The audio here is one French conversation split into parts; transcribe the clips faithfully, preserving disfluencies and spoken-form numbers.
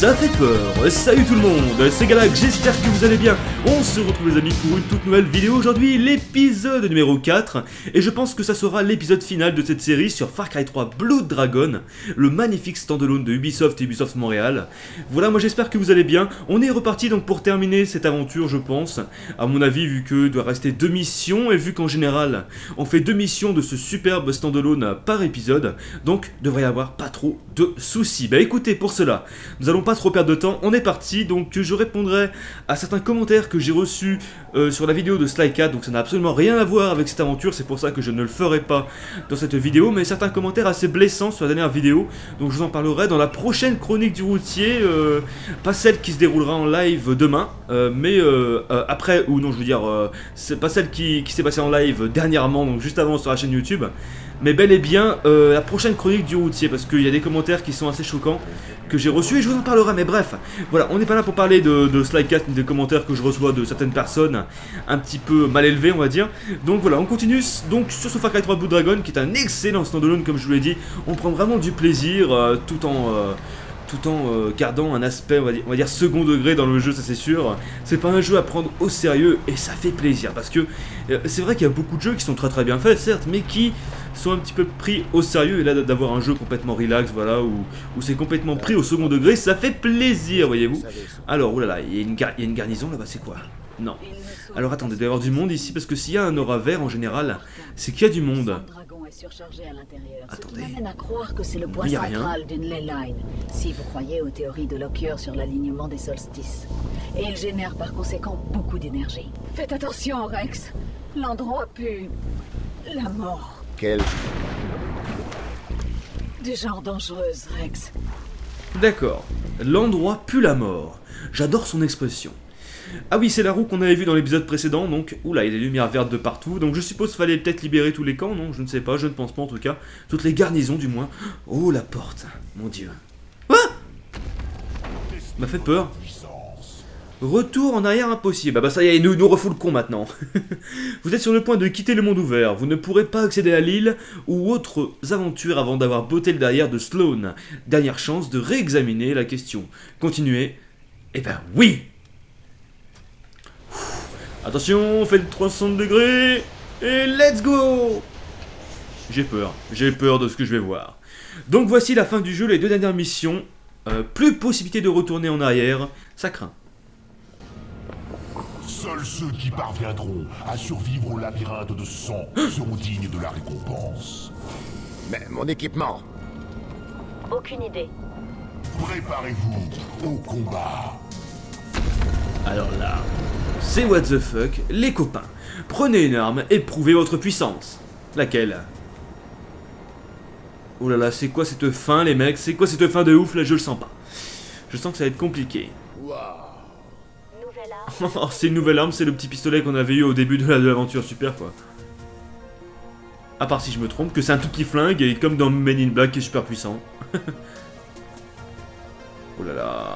Ça fait peur. Salut tout le monde, c'est Galax, j'espère que vous allez bien. On se retrouve les amis pour une toute nouvelle vidéo aujourd'hui, l'épisode numéro quatre. Et je pense que ça sera l'épisode final de cette série sur Far Cry trois Blood Dragon, le magnifique standalone de Ubisoft et Ubisoft Montréal. Voilà, moi j'espère que vous allez bien. On est reparti donc pour terminer cette aventure, je pense. À mon avis, vu que doit rester deux missions, et vu qu'en général, on fait deux missions de ce superbe standalone par épisode, donc devrait y avoir pas trop de soucis. Bah écoutez, pour cela, nous allons pas trop perdre de temps, on est parti. Donc je répondrai à certains commentaires que j'ai reçus euh, sur la vidéo de Slycat, donc ça n'a absolument rien à voir avec cette aventure, c'est pour ça que je ne le ferai pas dans cette vidéo, mais certains commentaires assez blessants sur la dernière vidéo, donc je vous en parlerai dans la prochaine chronique du routier, euh, pas celle qui se déroulera en live demain, euh, mais euh, euh, après, ou non je veux dire, euh, c'est pas celle qui, qui s'est passée en live dernièrement, donc juste avant sur la chaîne YouTube, mais bel et bien euh, la prochaine chronique du routier, parce qu'il y a des commentaires qui sont assez choquants que j'ai reçus et je vous en parlerai. Mais bref, voilà, on n'est pas là pour parler de, de Slycat ni des commentaires que je reçois de certaines personnes un petit peu mal élevées, on va dire. Donc voilà, on continue donc sur ce Far Cry trois Blood Dragon, qui est un excellent standalone, comme je vous l'ai dit. On prend vraiment du plaisir euh, tout en... Euh, tout en euh, gardant un aspect, on va, dire, on va dire second degré dans le jeu, ça c'est sûr. C'est pas un jeu à prendre au sérieux et ça fait plaisir, parce que euh, c'est vrai qu'il y a beaucoup de jeux qui sont très très bien faits, certes, mais qui sont un petit peu pris au sérieux, et là d'avoir un jeu complètement relax, voilà, où, où c'est complètement pris au second degré, ça fait plaisir, voyez-vous. Alors, oulala, il y a une, gar il y a une garnison là-bas, c'est quoi? Non. Alors attendez, il doit y avoir du monde ici, parce que s'il y a un aura vert en général, c'est qu'il y a du monde. Surchargé à l'intérieur, attendez, ce qui m'amène à croire que c'est le point oui, central d'une ley line, si vous croyez aux théories de Lockyer sur l'alignement des solstices. Et il génère par conséquent beaucoup d'énergie. Faites attention, Rex. L'endroit pue la mort. Quel... Du genre dangereuse, Rex. D'accord. L'endroit pue la mort. J'adore son expression. Ah oui, c'est la roue qu'on avait vue dans l'épisode précédent, donc... Oula, il y a des lumières vertes de partout, donc je suppose qu'il fallait peut-être libérer tous les camps, non? Je ne sais pas, je ne pense pas en tout cas. Toutes les garnisons, du moins. Oh, la porte. Mon dieu. Ah! M'a fait peur. Retour en arrière impossible. Ah bah ça y est, il nous, nous refoule le con maintenant. Vous êtes sur le point de quitter le monde ouvert. Vous ne pourrez pas accéder à l'île ou autres aventures avant d'avoir botté le derrière de Sloan. Dernière chance de réexaminer la question. Continuez. Eh ben oui! Attention, on fait le trois cents degrés et let's go! J'ai peur, j'ai peur de ce que je vais voir. Donc voici la fin du jeu, les deux dernières missions. Euh, plus possibilité de retourner en arrière, ça craint. Seuls ceux qui parviendront à survivre au labyrinthe de sang seront dignes de la récompense. Mais mon équipement... Aucune idée. Préparez-vous au combat. Alors là, c'est what the fuck, les copains. Prenez une arme et prouvez votre puissance. Laquelle? Oh là là, c'est quoi cette fin les mecs? C'est quoi cette fin de ouf là? Je le sens pas. Je sens que ça va être compliqué. Wow. Oh, c'est une nouvelle arme, c'est le petit pistolet qu'on avait eu au début de l'aventure, super quoi. À part si je me trompe, que c'est un tout petit flingue et comme dans Men in Black qui est super puissant. Oh là là.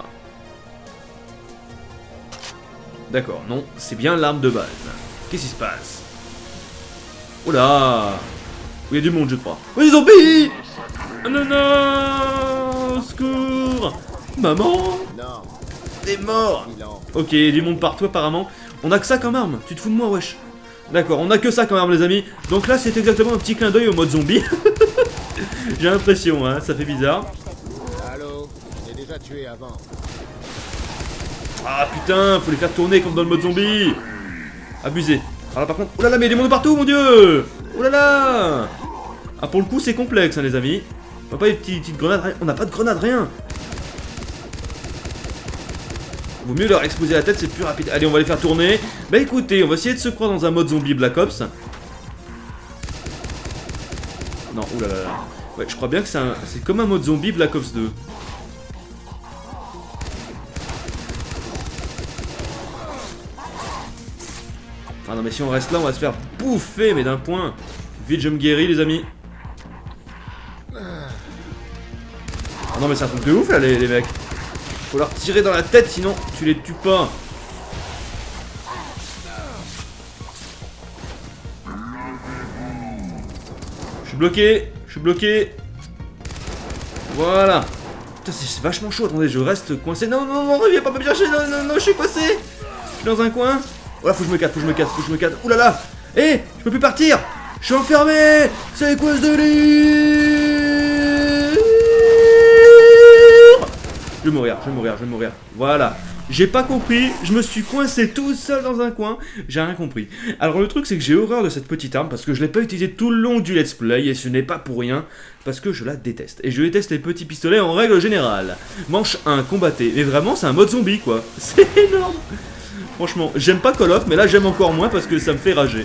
D'accord, non, c'est bien l'arme de base. Qu'est-ce qui se passe? Oh là! Oui, il y a du monde, je crois. Oh, les zombies! Oh non, non! Au secours! Maman! Non. T'es mort! Ok, il y a du monde partout apparemment. On a que ça comme arme. Tu te fous de moi, wesh? D'accord, on a que ça comme arme, les amis. Donc là, c'est exactement un petit clin d'œil au mode zombie. J'ai l'impression, hein, ça fait bizarre. Allô? Je t'ai déjà tué avant. Ah putain, faut les faire tourner comme dans le mode zombie. Abusé. Alors là par contre, oh là là, mais il y a des mondes partout, mon dieu. Oh là là. Ah pour le coup c'est complexe hein, les amis. On n'a pas des petites, petites grenades, rien. On n'a pas de grenades, rien. Vaut mieux leur exploser la tête, c'est plus rapide. Allez, on va les faire tourner. Bah écoutez, on va essayer de se croire dans un mode zombie Black Ops. Non, oh là là là. Ouais, je crois bien que c'est un... c'est comme un mode zombie Black Ops deux. Ah non mais si on reste là on va se faire bouffer mais d'un point. Vite je me guéris les amis. Ah non mais c'est un truc de ouf là les, les mecs. Faut leur tirer dans la tête sinon tu les tues pas. Je suis bloqué, je suis bloqué. Voilà. Putain, c'est vachement chaud. Attendez, je reste coincé. Non, non, non, viens pas me chercher. Non, non, non, je suis coincé. Je suis dans un coin. Oh là, faut que je me cadre, faut que je me cadre, faut que je me cadre. Ouh là là. Eh, je peux plus partir. Je suis enfermé. C'est quoi ce délire? Je vais mourir, je vais mourir, je vais mourir. Voilà. J'ai pas compris, je me suis coincé tout seul dans un coin, j'ai rien compris. Alors le truc c'est que j'ai horreur de cette petite arme parce que je l'ai pas utilisée tout le long du let's play et ce n'est pas pour rien, parce que je la déteste. Et je déteste les petits pistolets en règle générale. Manche un, combatté. Mais vraiment c'est un mode zombie quoi, c'est énorme. Franchement, j'aime pas Call of, mais là j'aime encore moins parce que ça me fait rager.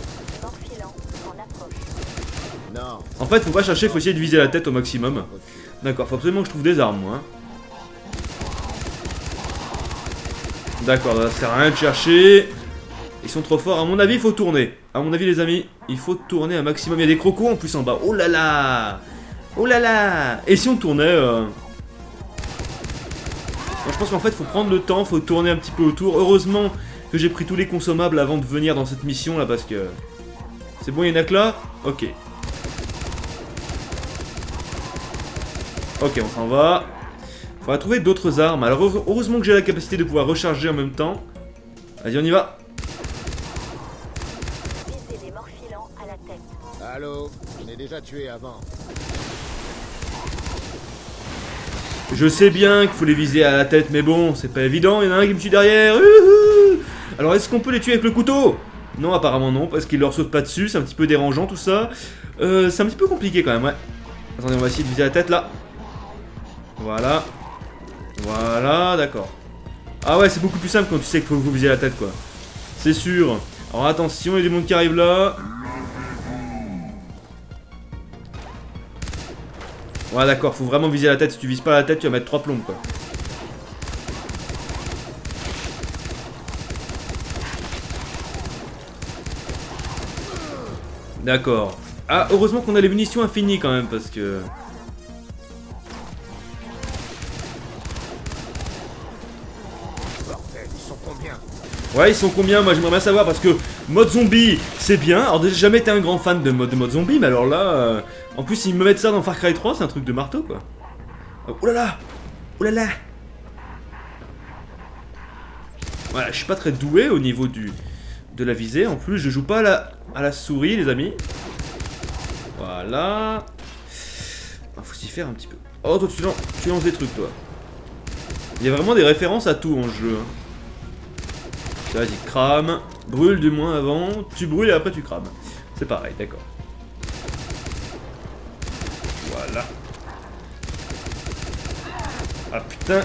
En fait faut pas chercher, faut essayer de viser la tête au maximum. D'accord, faut absolument que je trouve des armes moi. D'accord, ça sert à rien de chercher. Ils sont trop forts. À mon avis, il faut tourner. À mon avis, les amis, il faut tourner un maximum. Il y a des crocos en plus en bas. Oh là là. Oh là là. Et si on tournait euh... bon, je pense qu'en fait, il faut prendre le temps. Il faut tourner un petit peu autour. Heureusement que j'ai pris tous les consommables avant de venir dans cette mission là. Parce que... c'est bon, il y en a que là. Ok. Ok, on s'en va. On va trouver d'autres armes. Alors heureusement que j'ai la capacité de pouvoir recharger en même temps. Vas-y, on y va. Visez les morphilants à la tête. Allô, on est déjà tué avant. Je sais bien qu'il faut les viser à la tête, mais bon, c'est pas évident. Il y en a un qui me tue derrière. Uhou. Alors est-ce qu'on peut les tuer avec le couteau? Non, apparemment non, parce qu'il leur saute pas dessus. C'est un petit peu dérangeant tout ça. Euh, c'est un petit peu compliqué quand même, ouais. Attendez, on va essayer de viser la tête là. Voilà. Voilà, d'accord. Ah ouais, c'est beaucoup plus simple quand tu sais qu'il faut vous viser la tête, quoi. C'est sûr. Alors attention, il y a du monde qui arrive là. Ouais, d'accord, faut vraiment viser la tête. Si tu vises pas la tête, tu vas mettre trois plombes, quoi. D'accord. Ah, heureusement qu'on a les munitions infinies, quand même, parce que... ouais, ils sont combien? Moi j'aimerais bien savoir parce que mode zombie c'est bien. Alors déjà j'ai jamais été un grand fan de mode, de mode zombie, mais alors là euh, en plus ils me mettent ça dans Far Cry trois, c'est un truc de marteau quoi. Oh là là. Oh là là. Voilà, je suis pas très doué au niveau du de la visée. En plus je joue pas à la, à la souris les amis. Voilà. Ah, faut s'y faire un petit peu. Oh toi tu lances, tu lances des trucs toi. Il y a vraiment des références à tout en jeu hein. Vas-y, crame. Brûle du moins avant. Tu brûles et après tu crames. C'est pareil, d'accord. Voilà. Ah putain.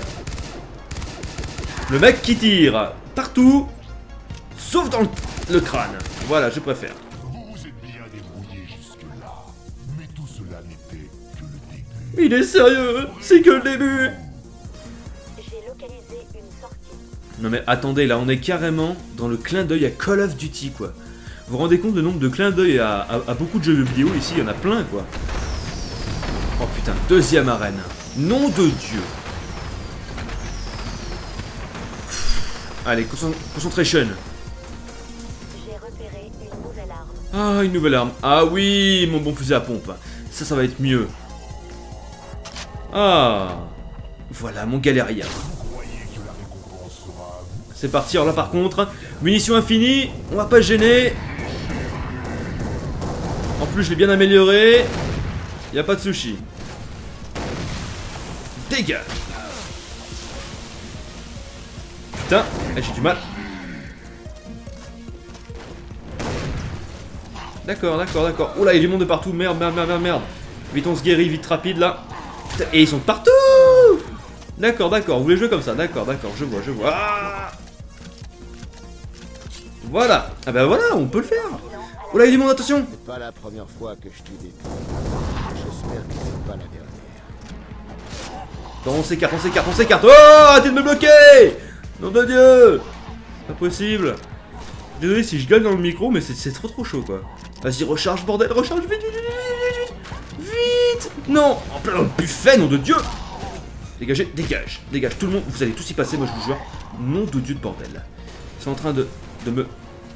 Le mec qui tire partout, sauf dans le, le crâne. Voilà, je préfère. Vous vous êtes bien débrouillé jusque-là, mais tout cela n'était que le début. Il est sérieux, c'est que le début. J'ai localisé une sortie. Non mais attendez, là on est carrément dans le clin d'œil à Call of Duty quoi. Vous vous rendez compte le nombre de clins d'œil à, à, à beaucoup de jeux vidéo ici, il y en a plein quoi. Oh putain, deuxième arène. Nom de Dieu. Allez, concentration. J'ai repéré une nouvelle arme. Ah, une nouvelle arme. Ah oui, mon bon fusil à pompe. Ça, ça va être mieux. Ah. Voilà, mon galérien. C'est parti, alors là par contre, munitions infinies, on va pas se gêner. En plus je l'ai bien amélioré. Y a pas de sushi. Dégage. Putain, j'ai du mal. D'accord, d'accord, d'accord. Oh là, il y a du monde de partout, merde, merde, merde, merde. Vite on se guérit, vite rapide là. Putain, et ils sont partout. D'accord, d'accord, vous voulez jouer comme ça, d'accord, d'accord, je vois, je vois. Ah voilà. Ah bah voilà, on peut le faire. Oh là, il y a du monde, attention. C'est pas la première fois que je tue des pieds. J'espère que c'est pas la dernière. Non, on s'écarte, on s'écarte, on s'écarte. Oh, arrêtez de me bloquer. Nom de Dieu. Pas possible. Désolé si je gueule dans le micro, mais c'est trop trop chaud quoi. Vas-y, recharge, bordel, recharge, vite, vite, vite, vite, vite, vite. Non, en plein dans le buffet, nom de Dieu. Dégagez, dégage, dégage, tout le monde, vous allez tous y passer, moi je vous jure. Nom de Dieu de bordel. Ils sont en train de, de me...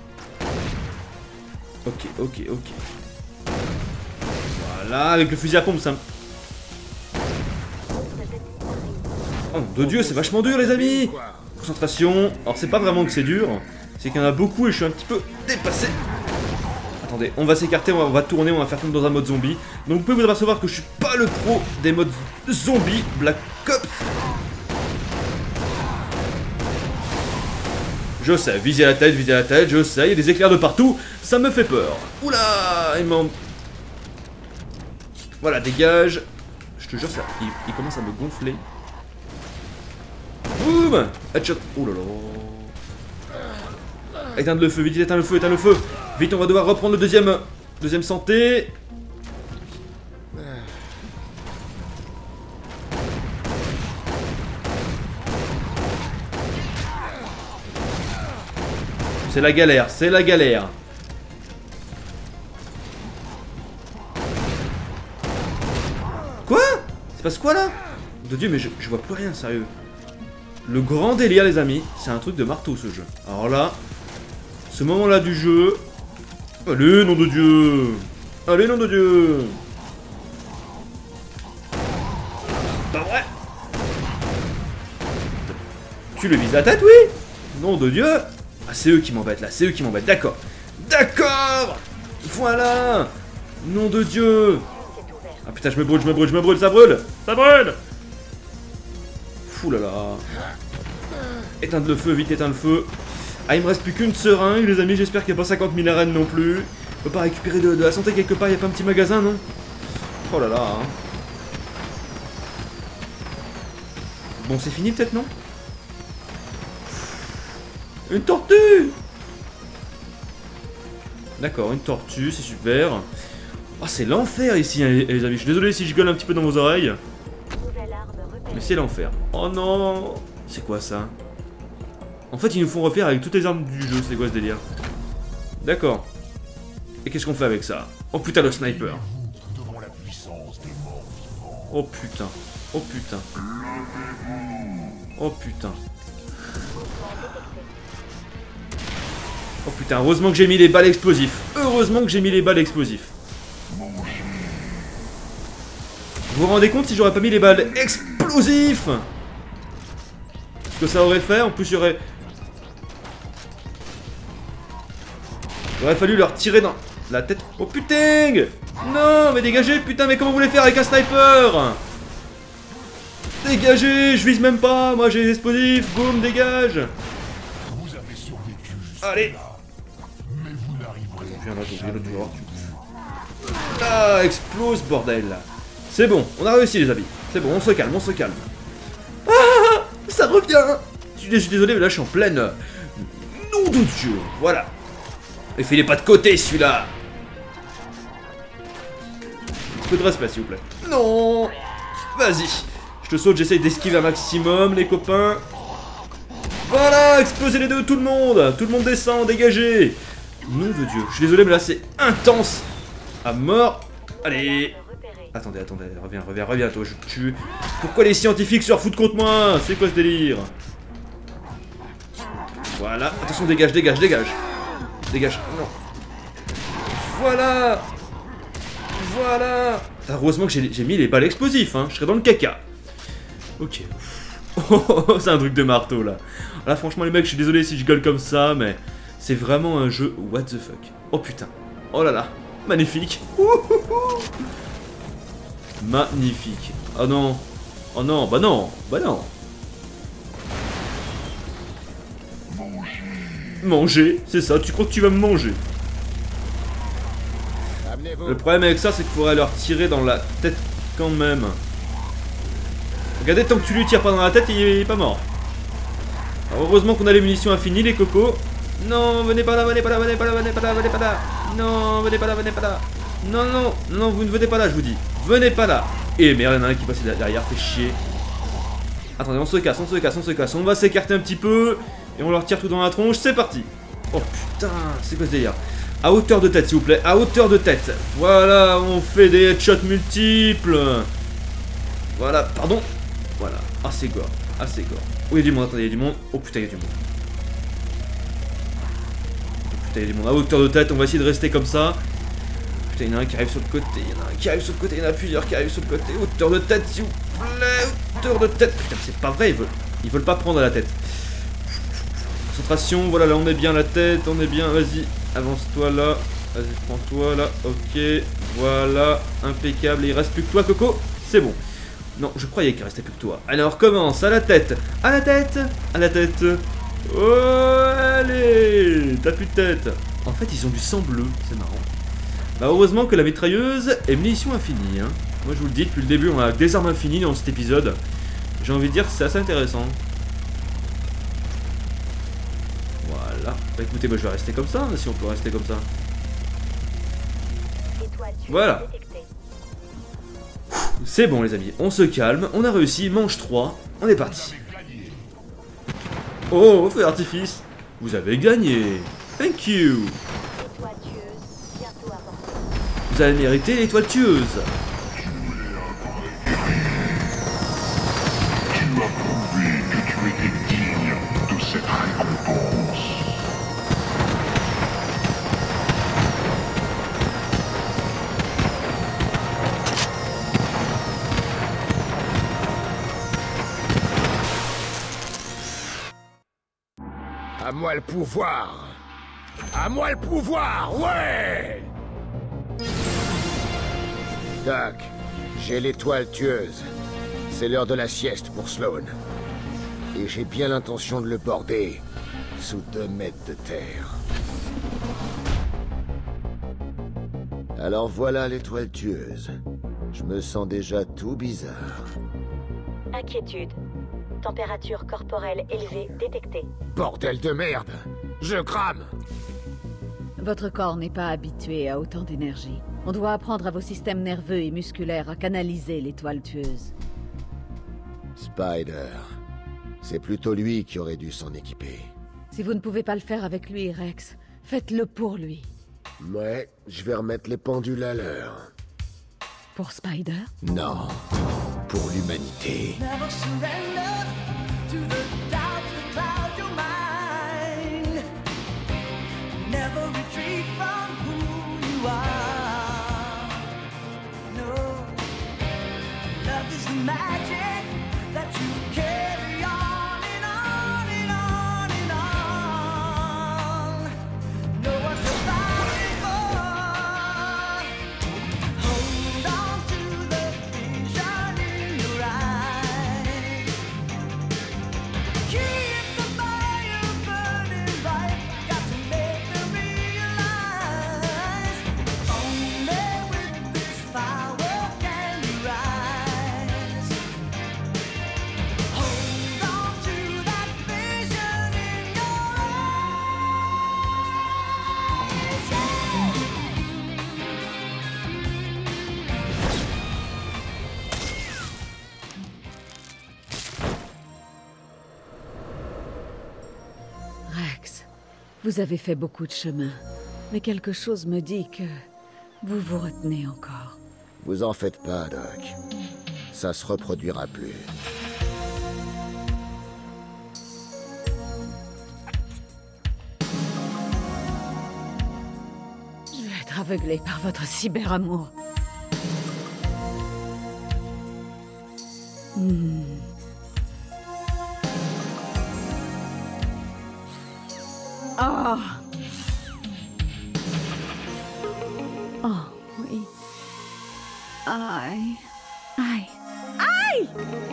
Ok, ok, ok. Voilà, avec le fusil à pompe, ça... Oh mon de Dieu, c'est vachement dur les amis. Concentration. Alors c'est pas vraiment que c'est dur, c'est qu'il y en a beaucoup et je suis un petit peu dépassé. Attendez, on va s'écarter, on, on va tourner, on va faire comme dans un mode zombie. Donc vous pouvez vous apercevoir que je suis pas le pro des modes zombie Black Ops. Je sais, viser la tête, viser la tête, je sais, il y a des éclairs de partout, ça me fait peur. Oula, il m'en... Voilà, dégage. Je te jure, ça, il, il commence à me gonfler. Boum. Headshot. Oh là là. Éteindre le feu, vite, éteins le feu, éteins le feu. Vite, on va devoir reprendre le deuxième... Deuxième santé. C'est la galère, c'est la galère. Quoi? Il se passe quoi là? De Dieu, mais je, je vois plus rien, sérieux. Le grand délire, les amis, c'est un truc de marteau ce jeu. Alors là, ce moment-là du jeu... Allez, nom de Dieu! Allez, nom de Dieu! Pas vrai! Tu le vises la tête, oui? Nom de Dieu! Ah, c'est eux qui m'embêtent là, c'est eux qui m'embêtent, d'accord. D'accord. Voilà. Nom de Dieu. Ah putain, je me brûle, je me brûle, je me brûle, ça brûle. Ça brûle. Fou là là. Éteindre le feu, vite éteindre le feu. Ah, il me reste plus qu'une seringue, les amis, j'espère qu'il n'y a pas cinquante mille arènes non plus. On peut pas récupérer de, de la santé quelque part, il n'y a pas un petit magasin, non? Oh là là. Hein. Bon, c'est fini peut-être, non? Une tortue! D'accord, une tortue, c'est super. Oh, c'est l'enfer ici, hein, les amis. Je suis désolé si je gueule un petit peu dans vos oreilles. Mais c'est l'enfer. Oh non! C'est quoi ça? En fait, ils nous font refaire avec toutes les armes du jeu. C'est quoi ce délire? D'accord. Et qu'est-ce qu'on fait avec ça? Oh putain, le sniper. Oh putain. Oh putain. Oh putain. Oh putain, heureusement que j'ai mis les balles explosifs. Heureusement que j'ai mis les balles explosifs. Vous vous rendez compte si j'aurais pas mis les balles explosifs? Ce que ça aurait fait, en plus il y aurait... Il aurait fallu leur tirer dans la tête. Oh putain! Non, mais dégagez, putain, mais comment vous voulez faire avec un sniper? Dégagez, je vise même pas, moi j'ai les explosifs, boum, dégage. Allez. Viens là, viens là, dehors. Ah, explose, bordel. C'est bon, on a réussi les amis. C'est bon, on se calme, on se calme. Ah, ça revient. Je suis désolé, mais là je suis en pleine... Nom de Dieu, voilà. Et filez pas de côté celui-là. Un petit peu de respect s'il vous plaît. Non. Vas-y. Je te saute, j'essaye d'esquiver un maximum les copains. Voilà, explosez les deux, tout le monde. Tout le monde descend, dégagez. Nom de Dieu, je suis désolé mais là c'est intense. À mort. Allez. Attendez, attendez, reviens, reviens, reviens toi, je te tue. Pourquoi les scientifiques se refoutent contre moi? C'est quoi ce délire? Voilà, attention, dégage, dégage, dégage. Dégage, non. Voilà. Voilà. Heureusement que j'ai mis les balles explosifs, hein, je serais dans le caca. Ok. Oh, c'est un truc de marteau là. Là franchement les mecs, je suis désolé si je gueule comme ça, mais c'est vraiment un jeu what the fuck. Oh putain. Oh là là. Magnifique. Magnifique. Oh non. Oh non, bah non. Bah non. Manger, c'est ça, tu crois que tu vas me manger? Le problème avec ça, c'est qu'il faudrait leur tirer dans la tête quand même. Regardez, tant que tu lui tires pas dans la tête, il est pas mort. Alors, heureusement qu'on a les munitions infinies, les cocos. Non, venez pas là, venez pas là, venez pas là, venez pas là, venez pas là. Non, venez pas là, venez pas là. Non, non, non, vous ne venez pas là, je vous dis. Venez pas là. Et merde, il y en a un qui passe derrière, fait chier. Attendez, on se casse, on se casse, on se casse. On va s'écarter un petit peu. Et on leur tire tout dans la tronche, c'est parti. Oh putain, c'est quoi ce délire? À hauteur de tête, s'il vous plaît, à hauteur de tête. Voilà, on fait des headshots multiples. Voilà, pardon. Voilà, ah c'est gore, ah c'est gore. Oh, il y a du monde, attendez, il y a du monde. Oh putain, il y a du monde. Oh putain, il y a du monde. À hauteur de tête, on va essayer de rester comme ça. Putain, il y en a un qui arrive sur le côté, il y en a un qui arrive sur le côté, il y en a plusieurs qui arrivent sur le côté. Hauteur de tête, s'il vous plaît. Hauteur de tête. Putain, c'est pas vrai, ils veulent, ils veulent pas prendre à la tête. Concentration, voilà, là on est bien la tête, on est bien, vas-y, avance-toi là. Vas-y, prends-toi là, ok, voilà, impeccable, il reste plus que toi, Coco, c'est bon. Non, je croyais qu'il restait plus que toi. Alors commence, à la tête, à la tête, à la tête. Oh, allez, t'as plus de tête. En fait, ils ont du sang bleu, c'est marrant. Bah, heureusement que la mitrailleuse est munition infinie, hein. Moi, je vous le dis, depuis le début, on a des armes infinies dans cet épisode. J'ai envie de dire, c'est assez intéressant. Voilà. Bah, écoutez, moi, je vais rester comme ça, si on peut rester comme ça. Voilà. C'est bon les amis, on se calme, on a réussi, manche trois, on est parti. Oh, feu d'artifice, vous avez gagné. Thank you. Vous avez mérité l'étoile tueuse. Tu as prouvé que tu étais digne de cette récompense. À moi le pouvoir! À moi le pouvoir, ouais! Doc, j'ai l'étoile tueuse. C'est l'heure de la sieste pour Sloan. Et j'ai bien l'intention de le border sous deux mètres de terre. Alors voilà l'étoile tueuse. Je me sens déjà tout bizarre. Inquiétude. Température corporelle élevée détectée. Bordel de merde! Je crame! Votre corps n'est pas habitué à autant d'énergie. On doit apprendre à vos systèmes nerveux et musculaires à canaliser l'étoile tueuse. Spider. C'est plutôt lui qui aurait dû s'en équiper. Si vous ne pouvez pas le faire avec lui, Rex, faites-le pour lui. Ouais, je vais remettre les pendules à l'heure. Pour Spider? Non, pour l'humanité. Never surrender to the doubts that cloud your mind. Never retreat from who you are. No, love is the magic that you carry on and on and on and on. No one's surviving for. Hold on to the vision in your eyes. Keep the fire burning bright. Got to make them realize. Only with this power can you rise. Hold on to that vision in your Rex, vous avez fait beaucoup de chemin, mais quelque chose me dit que vous vous retenez encore. Vous en faites pas, Doc. Ça se reproduira plus. Je vais être aveuglée par votre cyberamour. Hmm. Oh. Oh, oui. Aïe. Aïe. Aïe!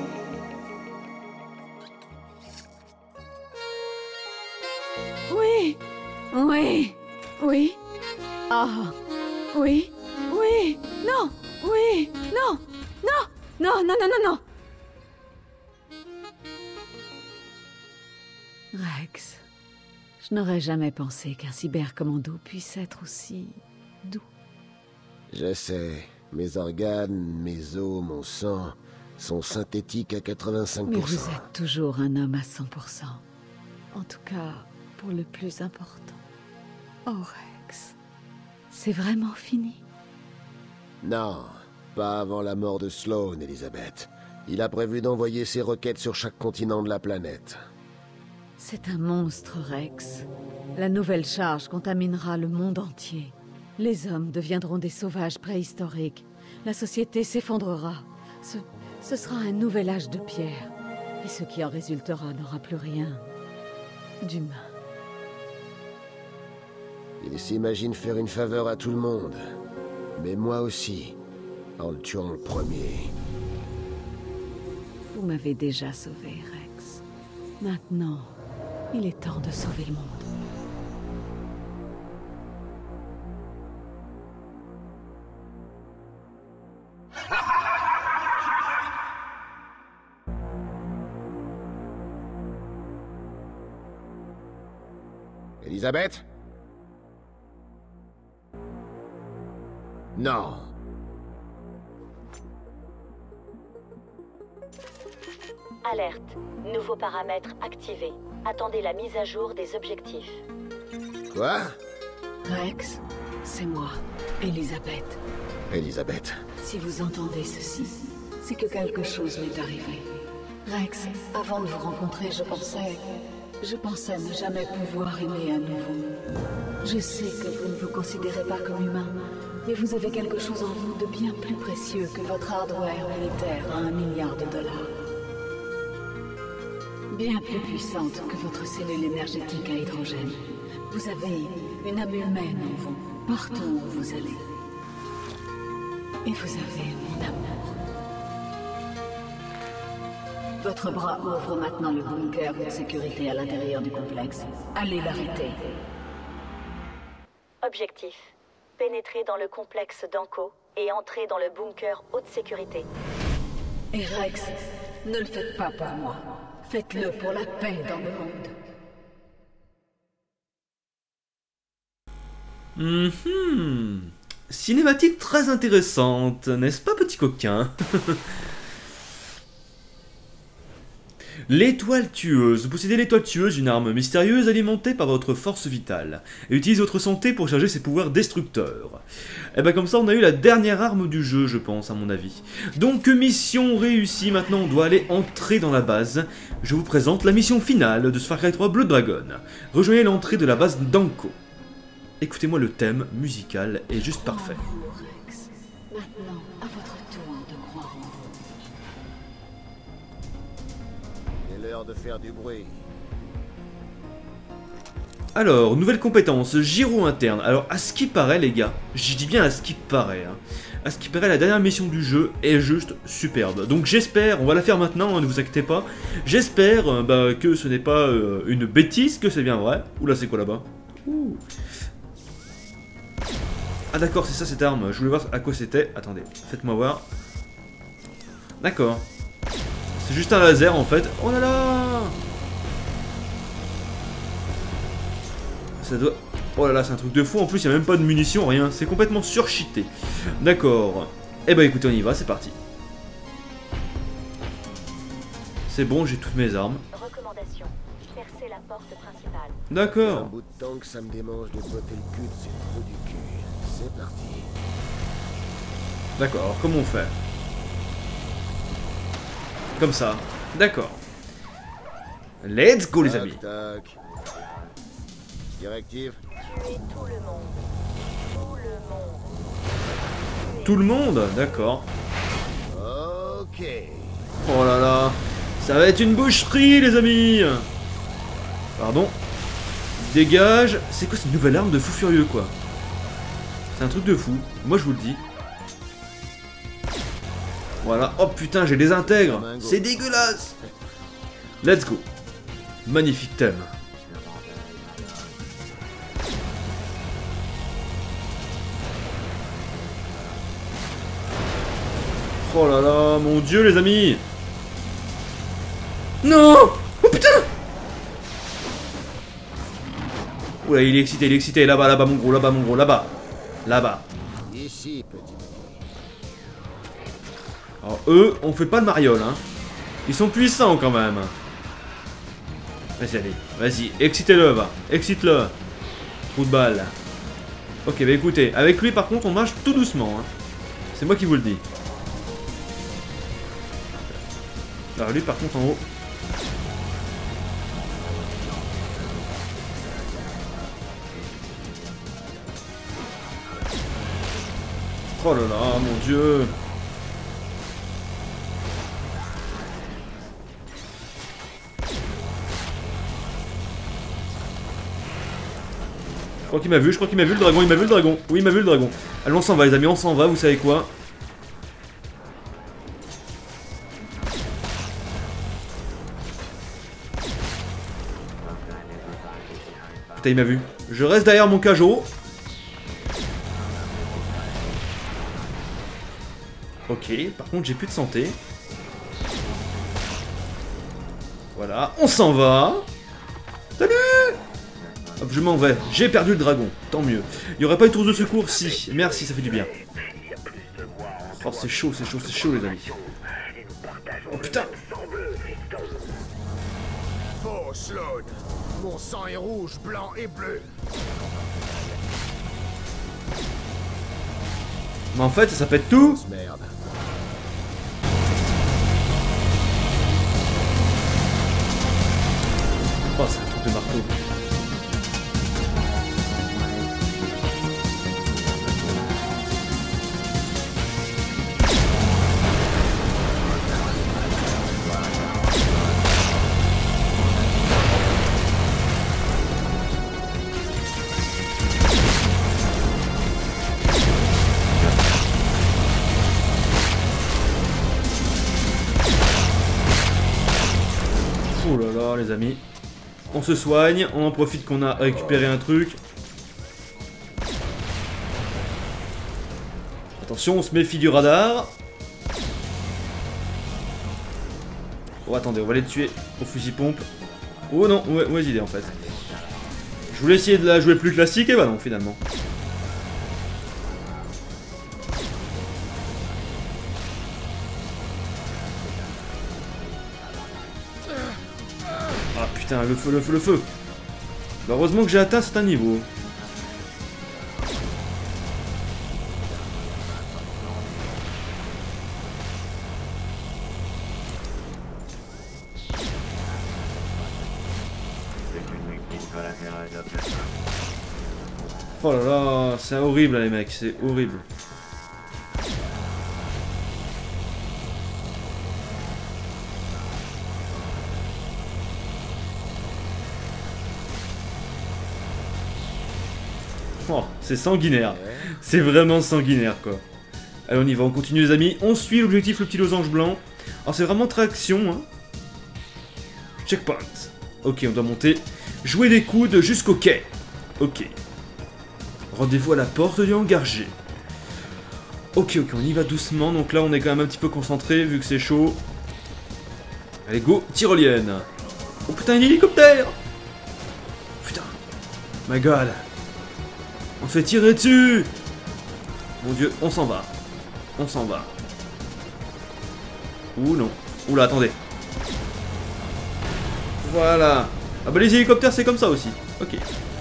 Oui. Oui. Oui. Ah. Oui. Oui. Non. Oui. Non. Non. Non, non, non, non, non. Rex. Je n'aurais jamais pensé qu'un cybercommando puisse être aussi doux. Je sais, mes organes, mes os, mon sang sont synthétiques à quatre-vingt-cinq Mais pour cent. vous êtes toujours un homme à cent pour cent. En tout cas, pour le plus important. Oh, Rex. C'est vraiment fini? Non, pas avant la mort de Sloan, Elizabeth. Il a prévu d'envoyer ses roquettes sur chaque continent de la planète. C'est un monstre, Rex. La nouvelle charge contaminera le monde entier. Les hommes deviendront des sauvages préhistoriques. La société s'effondrera. Ce, Ce sera un nouvel âge de pierre. Et ce qui en résultera n'aura plus rien d'humain. Il s'imagine faire une faveur à tout le monde. Mais moi aussi, en le tuant le premier. Vous m'avez déjà sauvé, Rex. Maintenant, il est temps de sauver le monde. Elisabeth? Non. Alerte. Nouveaux paramètres activés. Attendez la mise à jour des objectifs. Quoi? Rex, c'est moi, Elisabeth. Elisabeth. Si vous entendez ceci, c'est que quelque chose m'est arrivé. Rex, avant de vous rencontrer, je pensais... Je pensais ne jamais pouvoir aimer à nouveau. Je sais que vous ne vous considérez pas comme humain, mais vous avez quelque chose en vous de bien plus précieux que votre hardware militaire à un milliard de dollars. Bien plus puissante que votre cellule énergétique à hydrogène. Vous avez une âme humaine en vous, partout où vous allez. Et vous avez mon amour. Votre bras ouvre maintenant le bunker de sécurité à l'intérieur du complexe. Allez l'arrêter. Objectif. Pénétrer dans le complexe d'Anko et entrer dans le bunker haute sécurité. Et Rex, ne le faites pas pour moi. Faites-le pour la paix dans le monde. Mhm. Cinématique très intéressante, n'est-ce pas, petit coquin? L'étoile tueuse. Vous possédez l'étoile tueuse, une arme mystérieuse alimentée par votre force vitale, et utilise votre santé pour charger ses pouvoirs destructeurs. Et ben comme ça on a eu la dernière arme du jeu, je pense, à mon avis. Donc mission réussie, maintenant on doit aller entrer dans la base. Je vous présente la mission finale de Far Cry trois Blood Dragon. Rejoignez l'entrée de la base d'Anko. Écoutez-moi, le thème musical est juste parfait. Rex, maintenant, à votre tour de croire en vous. C'est l'heure de faire du bruit. Alors, nouvelle compétence, gyro interne. Alors, à ce qui paraît, les gars, je dis bien à ce qui paraît, hein, à ce qui paraît, la dernière mission du jeu est juste superbe. Donc j'espère, on va la faire maintenant, hein, ne vous inquiétez pas. J'espère euh, bah, que ce n'est pas euh, une bêtise, que c'est bien vrai. Oula, c'est quoi là-bas? Ouh. Ah d'accord, c'est ça cette arme. Je voulais voir à quoi c'était. Attendez, faites-moi voir. D'accord. C'est juste un laser en fait. Oh là là! Ça doit... Oh là là, c'est un truc de fou. En plus, il n'y a même pas de munitions, rien. C'est complètement surcheaté. D'accord. Eh ben écoutez, on y va, c'est parti. C'est bon, j'ai toutes mes armes. Recommandation. Percer la porte principale. Un D'accord. bout de temps que ça me démange de botter le cul de ces trous du cul. C'est parti. D'accord, alors comment on fait? Comme ça. D'accord. Let's go les Tac, amis. tac. Directive. Tuer tout le monde. Tout le monde. Tout le monde? D'accord. Ok. Oh là là. Ça va être une boucherie les amis. Pardon. Dégage. C'est quoi cette nouvelle arme de fou furieux quoi? C'est un truc de fou. Moi je vous le dis. Voilà. Oh putain, j'ai des intègres. C'est dégueulasse. Let's go. Magnifique thème. Oh là là, mon dieu les amis. Non. Oh putain. Oula, il est excité, il est excité. Là-bas, là-bas mon gros, là-bas mon gros, là-bas. Là-bas. Ici, petit. Alors eux, on fait pas de mariole, hein. Ils sont puissants quand même. Vas-y, allez, vas-y, excitez-le, va. Excite-le. Trou de balle. Ok, bah écoutez, avec lui par contre, on marche tout doucement, hein. C'est moi qui vous le dis. Alors lui par contre en haut. Oh là là, mon dieu. crois qu'il m'a vu, je crois qu'il m'a vu le dragon, il m'a vu le dragon. Oui, il m'a vu le dragon. Allez, on s'en va les amis, on s'en va, vous savez quoi. Putain, il m'a vu. Je reste derrière mon cajot. Ok, par contre j'ai plus de santé. Voilà, on s'en va. Salut! Hop, je m'en vais. J'ai perdu le dragon. Tant mieux. Il n'y aurait pas eu de tour de secours? Si. Merci, ça fait du bien. Oh, c'est chaud, c'est chaud, c'est chaud, les amis. Oh putain! Faux, Sloan. Mon sang est rouge, blanc et bleu. Mais en fait, ça, ça pète tout. Merde. Oh, c'est un truc de marteau. Oh là là, les amis. On se soigne, on en profite qu'on a récupéré un truc. Attention, on se méfie du radar. Oh, attendez, on va les tuer au fusil pompe. Oh non, mauvaise idée en fait. Je voulais essayer de la jouer plus classique, et bah non, finalement. Ah putain, le feu, le feu, le feu. Bah, heureusement que j'ai atteint certains niveaux. Oh là là, c'est horrible les mecs, c'est horrible. Oh, c'est sanguinaire. C'est vraiment sanguinaire quoi. Allez, on y va, on continue les amis. On suit l'objectif, le petit losange blanc. Alors c'est vraiment très action. Hein. Checkpoint. Ok, on doit monter. Jouer des coudes jusqu'au quai. Ok. Rendez-vous à la porte du hangar G. Ok, ok, on y va doucement. Donc là, on est quand même un petit peu concentré vu que c'est chaud. Allez, go, tyrolienne. Oh putain, un hélicoptère. Putain. My god. On se fait tirer dessus. Mon dieu, on s'en va. On s'en va. Ouh non. Oula, attendez. Voilà. Ah bah les hélicoptères, c'est comme ça aussi. Ok.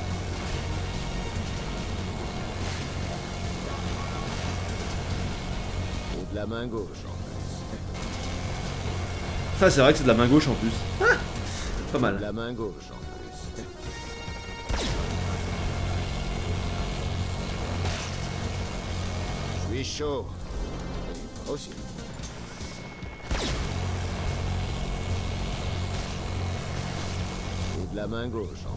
De la main gauche en plus. Ça, c'est vrai que c'est de la main gauche en plus. Ah, pas mal. De la main gauche en plus. Je suis chaud. Aussi. Et de la main gauche en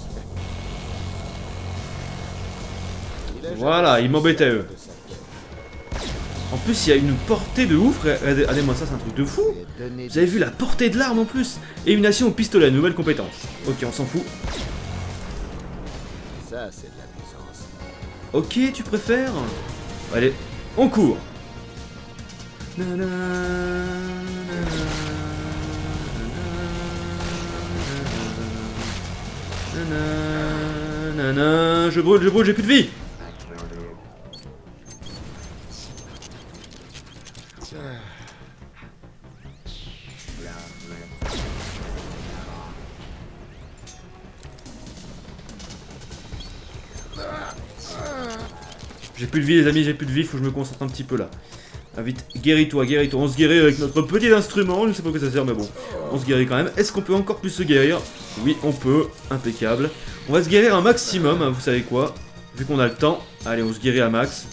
plus. Il Voilà, ils m'embêtaient eux. En plus, il y a une portée de ouf. Regardez-moi ça, c'est un truc de fou. Vous avez vu la portée de l'arme en plus. Élimination au pistolet, nouvelle compétence. Ok, on s'en fout. Ça, c'est de la puissance. Ok, tu préfères? Allez, on court. Je brûle, je brûle, j'ai plus de vie. J'ai plus de vie les amis, j'ai plus de vie, faut que je me concentre un petit peu là. Ah vite, guéris-toi, guéris-toi. On se guérit avec notre petit instrument, je sais pas à quoi ça sert mais bon. On se guérit quand même. Est-ce qu'on peut encore plus se guérir? Oui, on peut, impeccable. On va se guérir un maximum, hein, vous savez quoi. Vu qu'on a le temps, allez on se guérit à max.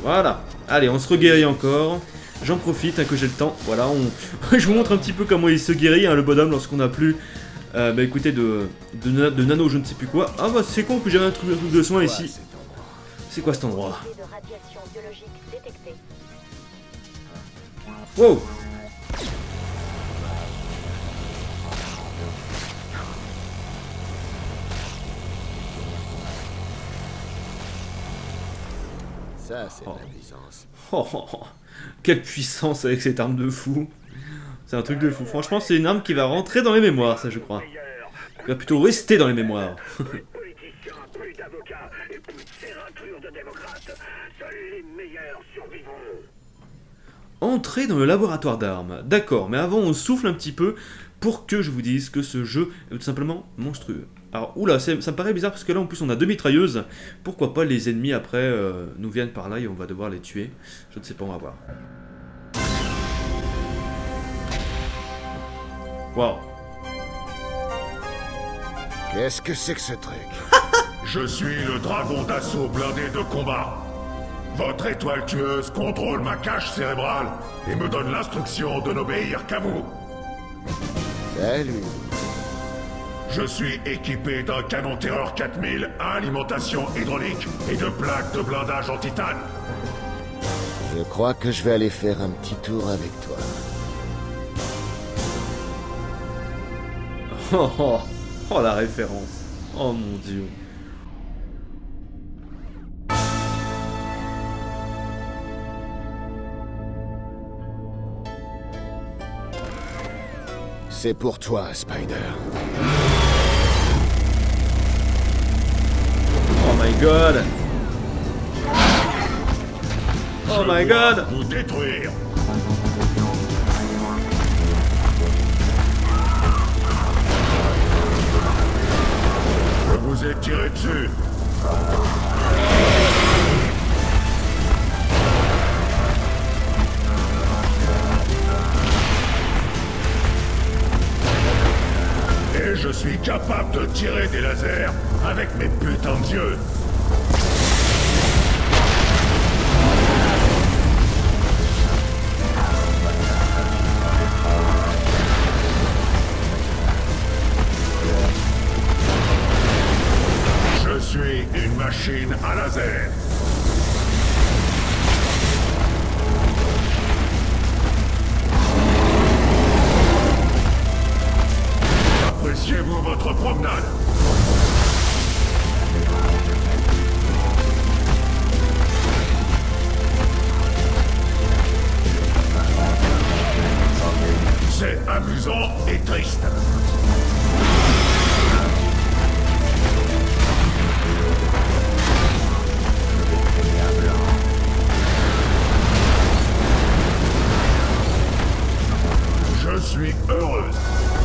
Voilà. Allez, on se reguérit encore. J'en profite hein, que j'ai le temps. Voilà, on... je vous montre un petit peu comment il se guérit, hein, le bonhomme, lorsqu'on n'a plus... Euh, bah écoutez, de, de, na de nano, je ne sais plus quoi. Ah bah c'est con que j'avais un truc, un truc de soin ici. C'est quoi cet endroit? Wow. Ça, c'est oh. de la puissance. Oh, oh, oh. Quelle puissance avec cette arme de fou. C'est un truc de fou. Franchement, c'est une arme qui va rentrer dans les mémoires, ça je crois. Qui va plutôt rester dans les mémoires. Entrer dans le laboratoire d'armes. D'accord, mais avant on souffle un petit peu pour que je vous dise que ce jeu est tout simplement monstrueux. Alors, oula, ça me paraît bizarre parce que là en plus on a deux mitrailleuses. Pourquoi pas les ennemis après euh, nous viennent par là et on va devoir les tuer. Je ne sais pas, on va voir. Waouh. Qu'est-ce que c'est que ce truc? Je suis le dragon d'assaut blindé de combat. Votre étoile tueuse contrôle ma cage cérébrale et me donne l'instruction de n'obéir qu'à vous. Salut. Je suis équipé d'un canon Terreur quatre mille à alimentation hydraulique et de plaques de blindage en titane. Je crois que je vais aller faire un petit tour avec toi. Oh, oh, oh la référence. Oh mon dieu. C'est pour toi, Spider. Oh my god. Oh my god. Vous détruire. Je vous ai tiré dessus. Et je suis capable de tirer des lasers avec mes putains d'yeux. Je suis une machine à laser. Appréciez-vous votre promenade? C'est amusant et triste. Je suis heureuse.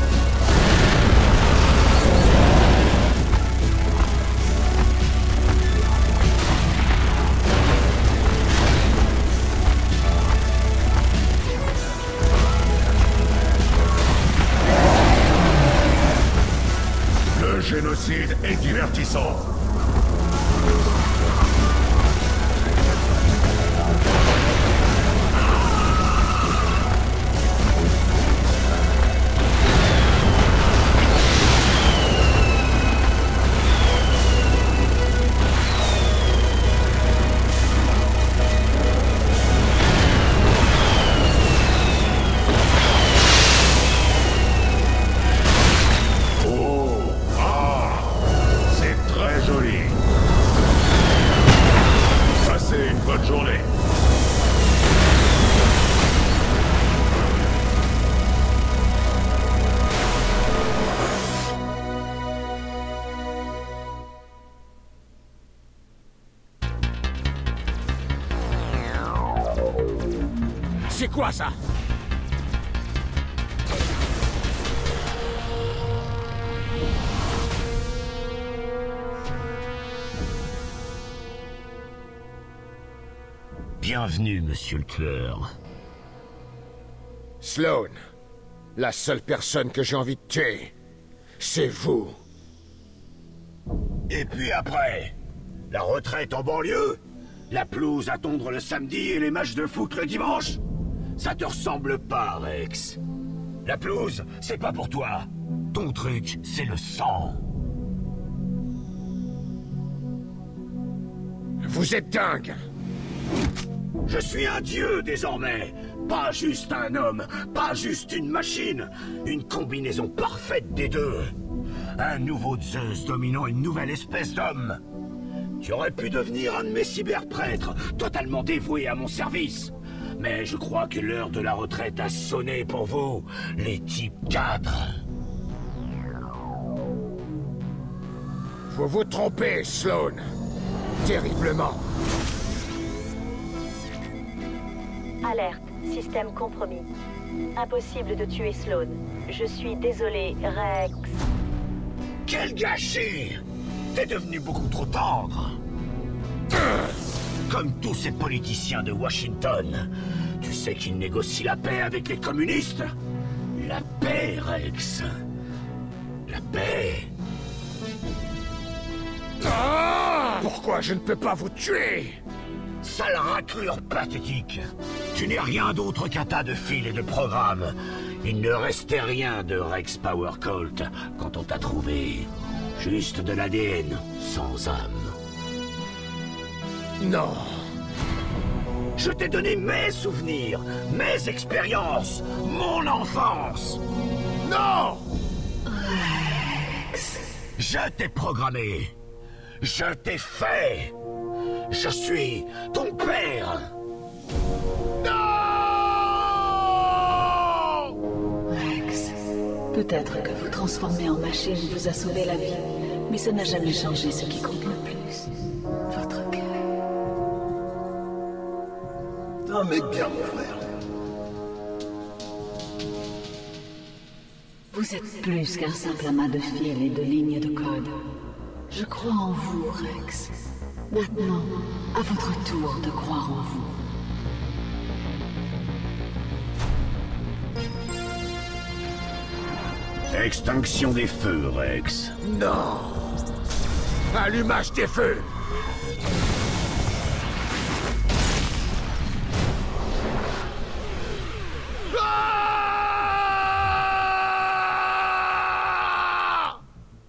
Le génocide est divertissant. C'est quoi ça? Bienvenue, monsieur le tueur. Sloan, la seule personne que j'ai envie de tuer, c'est vous. Et puis après, la retraite en banlieue? La pelouse à tondre le samedi et les matchs de foot le dimanche? Ça te ressemble pas, Rex. La pelouse, c'est pas pour toi. Ton truc, c'est le sang. Vous êtes dingue! Je suis un dieu désormais. Pas juste un homme, pas juste une machine. Une combinaison parfaite des deux. Un nouveau Zeus dominant une nouvelle espèce d'homme. Tu aurais pu devenir un de mes cyberprêtres, totalement dévoué à mon service. Mais je crois que l'heure de la retraite a sonné pour vous, les types quatre. Vous vous trompez, Sloan. Terriblement. Alerte, système compromis. Impossible de tuer Sloan. Je suis désolé, Rex. Quel gâchis! T'es devenu beaucoup trop tendre. Comme tous ces politiciens de Washington, tu sais qu'ils négocient la paix avec les communistes? La paix, Rex. La paix. Ah! Pourquoi je ne peux pas vous tuer? Sale raclure pathétique. Tu n'es rien d'autre qu'un tas de fils et de programmes. Il ne restait rien de Rex Power Colt quand on t'a trouvé. Juste de l'A D N, sans âme. Non. Je t'ai donné mes souvenirs, mes expériences, mon enfance. Non! Je t'ai programmé. Je t'ai fait. Je suis ton père. Non! Rex, peut-être que vous transformer en machine vous a sauvé la vie, mais ça n'a jamais changé ce qui compte le plus. Votre cœur. Un mec bien, mon frère. Vous êtes plus qu'un simple amas de fils et de lignes de code. Je crois en vous, Rex. Maintenant, à votre tour de croire en vous. Extinction des feux, Rex. Non! Allumage des feux! Ah!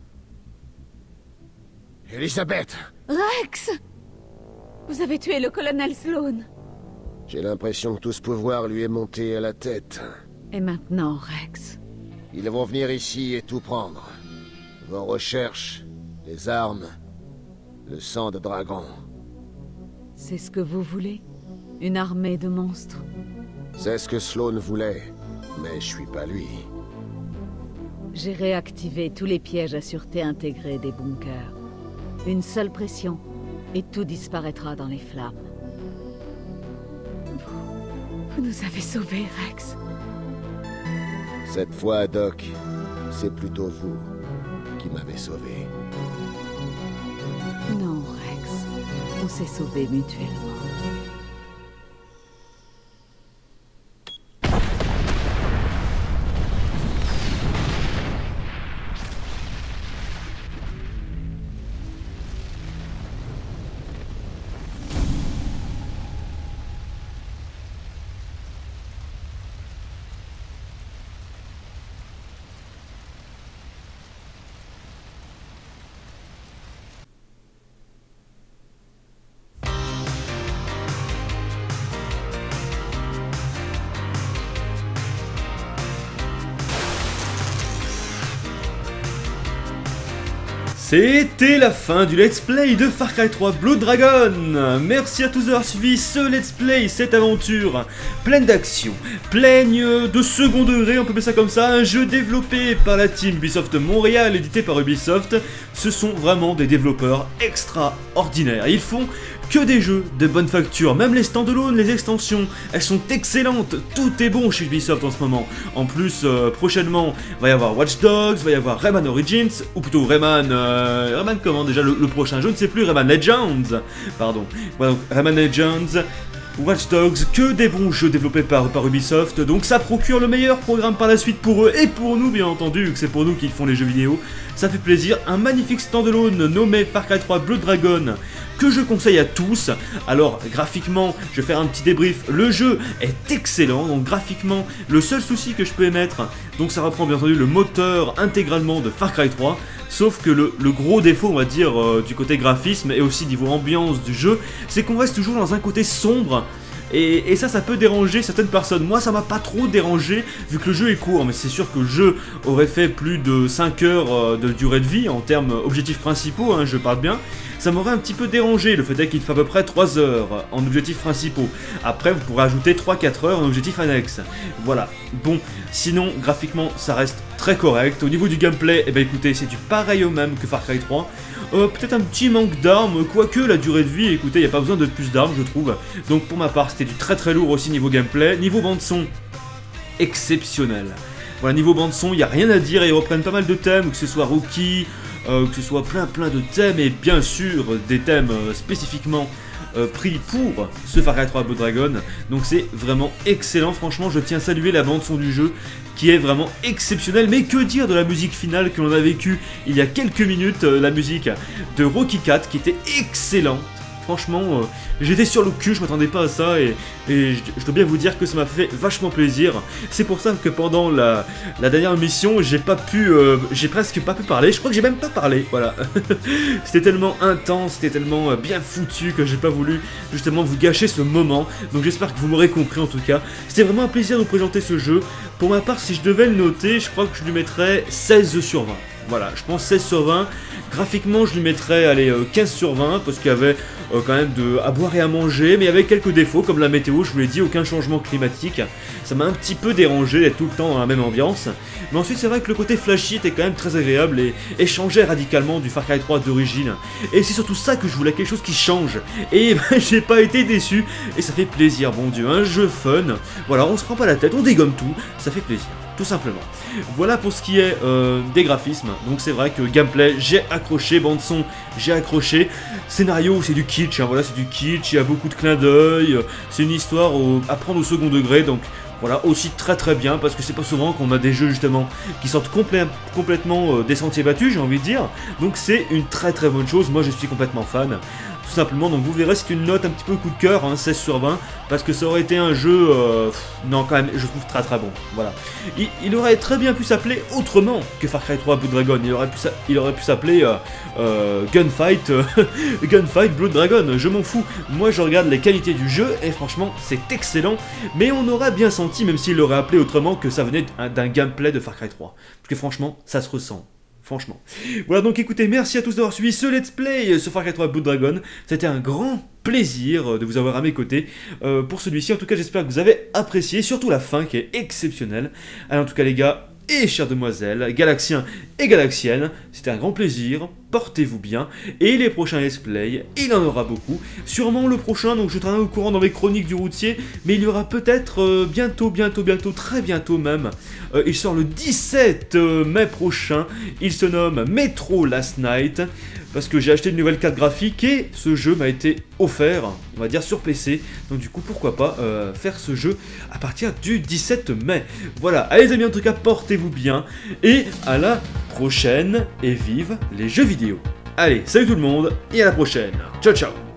Elisabeth! Rex! Vous avez tué le colonel Sloan. J'ai l'impression que tout ce pouvoir lui est monté à la tête. Et maintenant, Rex? Ils vont venir ici et tout prendre. Vos recherches, les armes, le sang de dragon. C'est ce que vous voulez? Une armée de monstres? C'est ce que Sloan voulait, mais je suis pas lui. J'ai réactivé tous les pièges à sûreté intégrés des bunkers. Une seule pression, et tout disparaîtra dans les flammes. Vous, vous nous avez sauvés, Rex. Cette fois, Doc, c'est plutôt vous qui m'avez sauvé. Non, Rex. On s'est sauvés mutuellement. C'était la fin du let's play de Far Cry trois Blood Dragon. Merci à tous d'avoir suivi ce let's play, cette aventure pleine d'action, pleine de second degré, on peut appeler ça comme ça, un jeu développé par la team Ubisoft Montréal, édité par Ubisoft. Ce sont vraiment des développeurs extraordinaires, ils font que des jeux de bonne facture, même les standalone, les extensions, elles sont excellentes, tout est bon chez Ubisoft en ce moment. En plus, euh, prochainement, va y avoir Watch Dogs, va y avoir Rayman Origins, ou plutôt Rayman, euh, Rayman comment déjà le, le prochain, je ne sais plus, Rayman Legends, pardon, voilà, donc Rayman Legends, Watch Dogs, que des bons jeux développés par, par Ubisoft, donc ça procure le meilleur programme par la suite pour eux et pour nous bien entendu, vu que c'est pour nous qu'ils font les jeux vidéo, ça fait plaisir, un magnifique standalone nommé Far Cry trois Blood Dragon, que je conseille à tous. Alors graphiquement, je vais faire un petit débrief, le jeu est excellent, donc graphiquement, le seul souci que je peux émettre, donc ça reprend bien entendu le moteur intégralement de Far Cry trois, sauf que le, le gros défaut, on va dire, euh, du côté graphisme et aussi niveau ambiance du jeu, c'est qu'on reste toujours dans un côté sombre. Et, et ça, ça peut déranger certaines personnes. Moi, ça m'a pas trop dérangé, vu que le jeu est court, mais c'est sûr que le jeu aurait fait plus de cinq heures euh, de durée de vie, en termes objectifs principaux, hein, je parle bien. Ça m'aurait un petit peu dérangé, le fait est qu'il fait à peu près trois heures en objectifs principaux. Après, vous pourrez ajouter trois à quatre heures en objectifs annexes. Voilà. Bon, sinon, graphiquement, ça reste très correct. Au niveau du gameplay, eh ben écoutez, c'est du pareil au même que Far Cry trois. Euh, Peut-être un petit manque d'armes, quoique la durée de vie, écoutez, il n'y a pas besoin de plus d'armes, je trouve. Donc pour ma part, c'était du très très lourd aussi niveau gameplay. Niveau bande-son, exceptionnel. Voilà, niveau bande-son, il n'y a rien à dire, et ils reprennent pas mal de thèmes, que ce soit Rookie, euh, que ce soit plein plein de thèmes, et bien sûr, des thèmes euh, spécifiquement euh, pris pour ce Far Cry trois Blood Dragon. Donc c'est vraiment excellent, franchement, je tiens à saluer la bande-son du jeu, qui est vraiment exceptionnelle. Mais que dire de la musique finale que l'on a vécue il y a quelques minutes, euh, la musique de Rocky quatre, qui était excellente. Franchement, euh, j'étais sur le cul, je m'attendais pas à ça, et, et je, je dois bien vous dire que ça m'a fait vachement plaisir. C'est pour ça que pendant la, la dernière mission, j'ai pas pu, euh, j'ai presque pas pu parler, je crois que j'ai même pas parlé, voilà. C'était tellement intense, c'était tellement euh, bien foutu que j'ai pas voulu justement vous gâcher ce moment, donc j'espère que vous m'aurez compris en tout cas. C'était vraiment un plaisir de vous présenter ce jeu. Pour ma part, si je devais le noter, je crois que je lui mettrais seize sur vingt. Voilà, je pense seize sur vingt. Graphiquement, je lui mettrais allez, euh, quinze sur vingt, parce qu'il y avait euh, quand même de, à boire et à manger, mais il y avait quelques défauts, comme la météo, je vous l'ai dit, aucun changement climatique. Ça m'a un petit peu dérangé d'être tout le temps dans la même ambiance. Mais ensuite, c'est vrai que le côté flashy était quand même très agréable et, et changeait radicalement du Far Cry trois d'origine. Et c'est surtout ça que je voulais, quelque chose qui change. Et ben, j'ai pas été déçu, et ça fait plaisir, bon Dieu, un jeu fun. Voilà, on se prend pas la tête, on dégomme tout, ça fait plaisir. Tout simplement. Voilà pour ce qui est euh, des graphismes. Donc c'est vrai que gameplay, j'ai accroché, bande son, j'ai accroché. Scénario, c'est du kitsch, hein, voilà, c'est du kitsch, il y a beaucoup de clins d'œil. C'est une histoire au, à prendre au second degré, donc voilà, aussi très très bien, parce que c'est pas souvent qu'on a des jeux justement qui sortent complè complètement euh, des sentiers battus, j'ai envie de dire. Donc c'est une très très bonne chose, moi je suis complètement fan. Tout simplement, donc vous verrez, c'est une note un petit peu coup de cœur, hein, seize sur vingt, parce que ça aurait été un jeu, euh, pff, non quand même, je trouve très très bon, voilà. Il, il aurait très bien pu s'appeler autrement que Far Cry trois Blood Dragon, il aurait pu, il aurait pu s'appeler euh, euh, Gunfight, euh, Gunfight Blood Dragon, je m'en fous. Moi je regarde les qualités du jeu, et franchement, c'est excellent, mais on aurait bien senti, même s'il l'aurait appelé autrement, que ça venait d'un gameplay de Far Cry trois, parce que franchement, ça se ressent. Franchement. Voilà, donc écoutez, merci à tous d'avoir suivi ce let's play sur Far Cry trois Blood Dragon. C'était un grand plaisir de vous avoir à mes côtés euh, pour celui-ci. En tout cas, j'espère que vous avez apprécié, surtout la fin qui est exceptionnelle. Alors en tout cas les gars et chères demoiselles, galaxiens et galaxiennes, c'était un grand plaisir, portez-vous bien, et les prochains let's play, il en aura beaucoup, sûrement le prochain, donc je tiendrai au courant dans mes chroniques du routier, mais il y aura peut-être euh, bientôt, bientôt, bientôt, très bientôt même, euh, il sort le dix-sept mai prochain, il se nomme Metro Last Night, parce que j'ai acheté une nouvelle carte graphique et ce jeu m'a été offert, on va dire sur P C, donc du coup pourquoi pas euh, faire ce jeu à partir du dix-sept mai. Voilà, allez les amis, en tout cas portez-vous bien, et à la prochaine, et vive les jeux vidéo. Allez, salut tout le monde, et à la prochaine, ciao ciao.